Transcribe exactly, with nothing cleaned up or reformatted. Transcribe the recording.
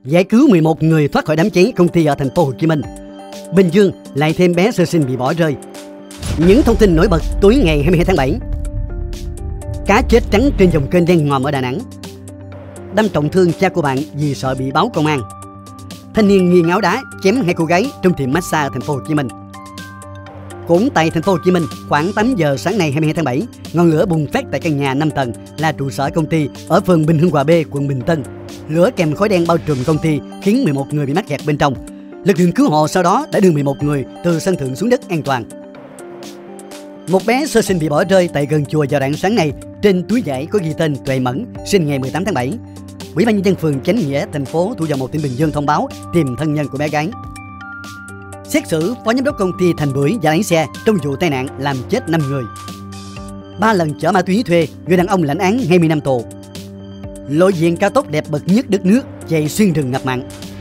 Giải cứu mười một người thoát khỏi đám cháy công ty ở thành phố Hồ Chí Minh. Bình Dương lại thêm bé sơ sinh bị bỏ rơi. Những thông tin nổi bật tối ngày hai mươi hai tháng bảy. Cá chết trắng trên dòng kênh đen ngòm ở Đà Nẵng. Đâm trọng thương cha của bạn vì sợ bị báo công an. Thanh niên nghi ngáo đá chém hai cô gái trong tiệm massage ở thành phố Hồ Chí Minh. Cũng tại thành phố Hồ Chí Minh, khoảng tám giờ sáng nay hai mươi hai tháng bảy, ngọn lửa bùng phát tại căn nhà năm tầng là trụ sở công ty ở phường Bình Hưng Hòa B, quận Bình Tân. Lửa kèm khói đen bao trùm công ty khiến mười một người bị mắc kẹt bên trong. Lực lượng cứu hộ sau đó đã đưa mười một người từ sân thượng xuống đất an toàn. Một bé sơ sinh bị bỏ rơi tại gần chùa vào rạng sáng nay. Trên túi vải có ghi tên Tuệ Mẫn, sinh ngày mười tám tháng bảy. Ủy ban nhân dân phường Chánh Nghĩa, thành phố Thủ Dầu Một, tỉnh Bình Dương thông báo tìm thân nhân của bé gái. Xét xử phó giám đốc công ty Thành Bưởi và lái xe trong vụ tai nạn làm chết năm người. Ba lần chở ma túy thuê, người đàn ông lãnh án hai mươi năm tù. Lộ diện cao tốc đẹp bậc nhất đất nước chạy xuyên rừng ngập mặn.